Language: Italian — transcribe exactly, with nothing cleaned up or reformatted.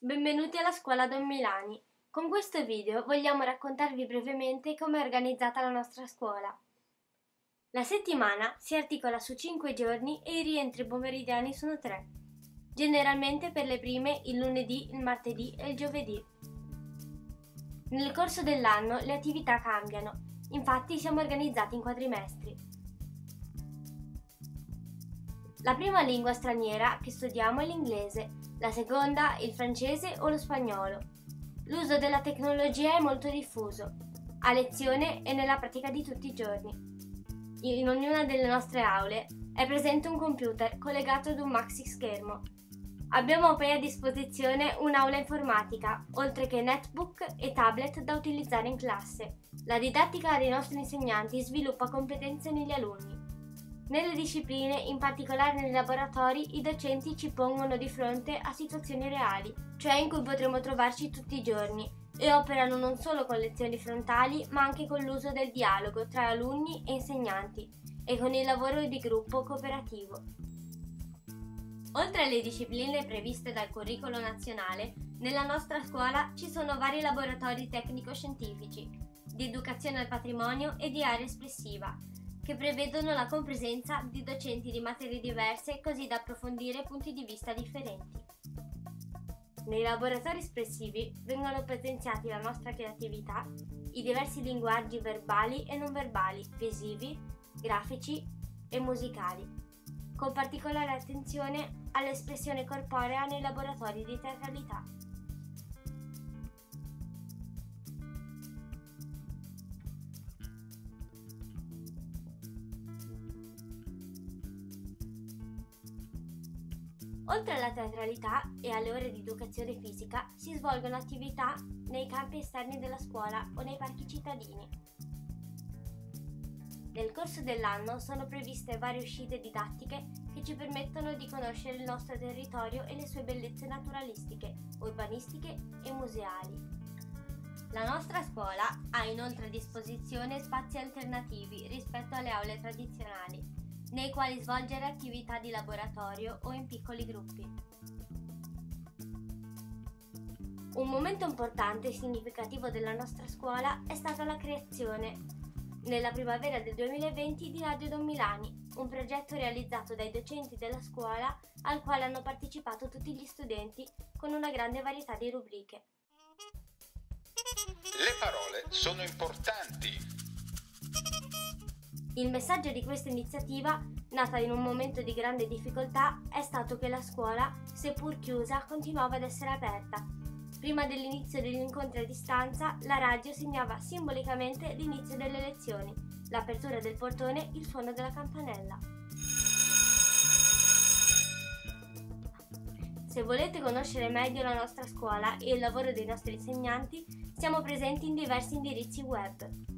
Benvenuti alla scuola Don Milani. Con questo video vogliamo raccontarvi brevemente come è organizzata la nostra scuola. La settimana si articola su cinque giorni e i rientri pomeridiani sono tre, generalmente per le prime il lunedì, il martedì e il giovedì. Nel corso dell'anno le attività cambiano, infatti siamo organizzati in quadrimestri. La prima lingua straniera che studiamo è l'inglese, la seconda il francese o lo spagnolo. L'uso della tecnologia è molto diffuso, a lezione e nella pratica di tutti i giorni. In ognuna delle nostre aule è presente un computer collegato ad un maxi schermo. Abbiamo poi a disposizione un'aula informatica, oltre che netbook e tablet da utilizzare in classe. La didattica dei nostri insegnanti sviluppa competenze negli alunni. Nelle discipline, in particolare nei laboratori, i docenti ci pongono di fronte a situazioni reali, cioè in cui potremo trovarci tutti i giorni, e operano non solo con lezioni frontali, ma anche con l'uso del dialogo tra alunni e insegnanti e con il lavoro di gruppo cooperativo. Oltre alle discipline previste dal curriculum nazionale, nella nostra scuola ci sono vari laboratori tecnico-scientifici, di educazione al patrimonio e di area espressiva, che prevedono la compresenza di docenti di materie diverse così da approfondire punti di vista differenti. Nei laboratori espressivi vengono potenziati la nostra creatività, i diversi linguaggi verbali e non verbali, visivi, grafici e musicali, con particolare attenzione all'espressione corporea nei laboratori di teatralità. Oltre alla teatralità e alle ore di educazione fisica, si svolgono attività nei campi esterni della scuola o nei parchi cittadini. Nel corso dell'anno sono previste varie uscite didattiche che ci permettono di conoscere il nostro territorio e le sue bellezze naturalistiche, urbanistiche e museali. La nostra scuola ha inoltre a disposizione spazi alternativi rispetto alle aule tradizionali, nei quali svolgere attività di laboratorio o in piccoli gruppi. Un momento importante e significativo della nostra scuola è stata la creazione, nella primavera del duemilaventi, di Radio Don Milani, un progetto realizzato dai docenti della scuola al quale hanno partecipato tutti gli studenti con una grande varietà di rubriche. Le parole sono importanti. Il messaggio di questa iniziativa, nata in un momento di grande difficoltà, è stato che la scuola, seppur chiusa, continuava ad essere aperta. Prima dell'inizio degli incontri a distanza, la radio segnava simbolicamente l'inizio delle lezioni, l'apertura del portone, il suono della campanella. Se volete conoscere meglio la nostra scuola e il lavoro dei nostri insegnanti, siamo presenti in diversi indirizzi web.